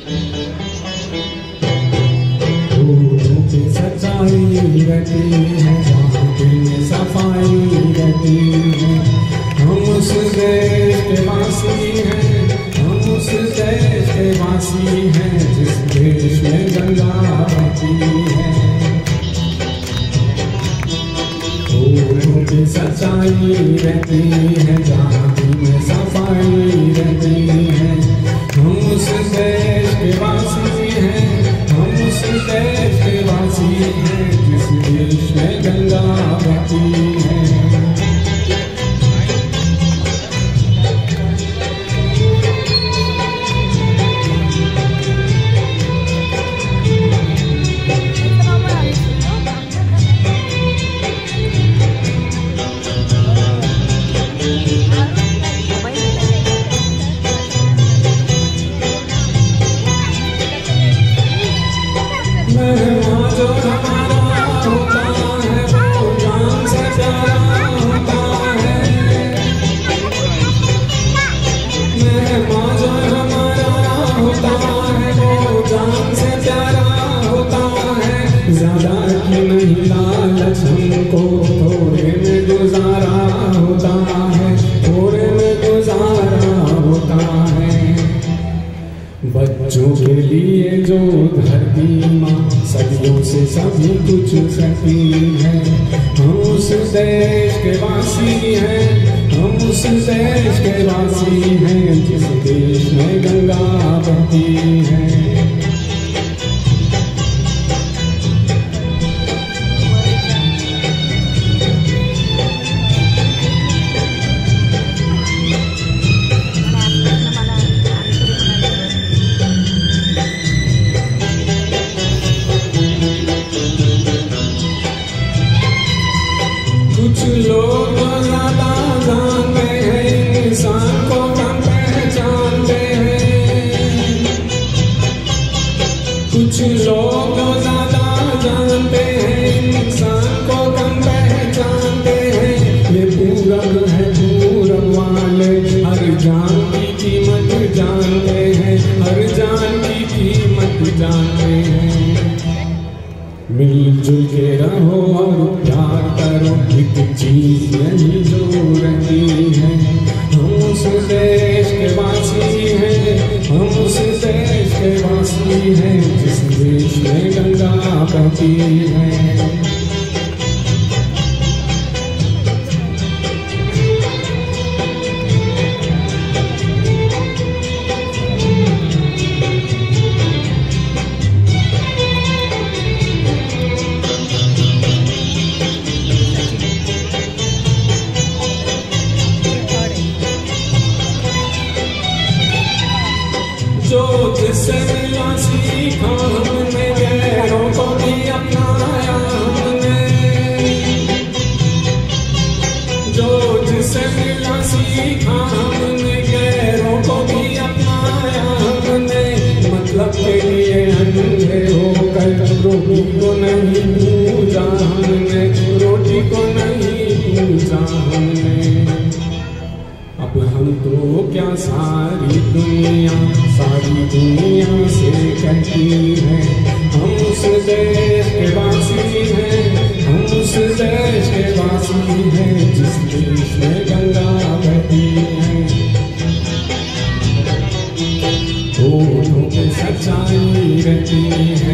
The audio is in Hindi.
सच्चाई रहती है, जहाँ दिल में सफाई रहती है। हम उस देश के वासी हैं, हम उस देश के वासी हैं, जिस देश में गंगा बहती है। फूलों की सच्चाई रहती है, जहाँ दिल में सफाई रहती है। हम उस देश के वासी हैं, हम उस देश के वासी हैं, जिस देश में गंगा बहती है। मेहमान जो हमारा होता है, वो जान से प्यारा होता है। मेहमान जो हमारा होता है, वो जान से प्यारा होता है। ज्यादा की नहीं लालच हमको, थोड़े में गुजारा होता है, थोड़े में गुजारा होता है। बच्चों के लिए जो धरती माँ सदियों से सभी कुछ करती है। हम उस देश के वासी हैं, हम उस देश के वासी हैं, जिस देश में गंगा बहती है। कुछ लोग ज्यादा जानते हैं, इंसान को कम पहचानते हैं। कुछ लोग ज्यादा जानते हैं, इंसान को कम पहचानते हैं। ये पूरब है, पूरब वाले हर जान की कीमत जानते हैं, हर जान की कीमत जानते हैं। मिलजुल के रहो और प्यार करो, एक चीज यही जो रहती है। हम उस देश के वासी हैं, हम उस देश के वासी हैं, जिस देश में गंगा बहती है। जो जिससे मिला सीखा हमने, गैरों को भी अपनाया हमने। जो जिससे मिला सीखा हमने, गैरों को भी अपनाया हमने। मतलब के लिए अंधे होकर रोटी को नहीं पूजा हमने, रोटी को नहीं पूजा हमने। अब हम तो क्या सारी दुनिया से कहती है। हम उस देश के वासी हैं, हम उस देश के वासी हैं, जिस देश में गंगा बहती है। होठों पे सच्चाई रहती है,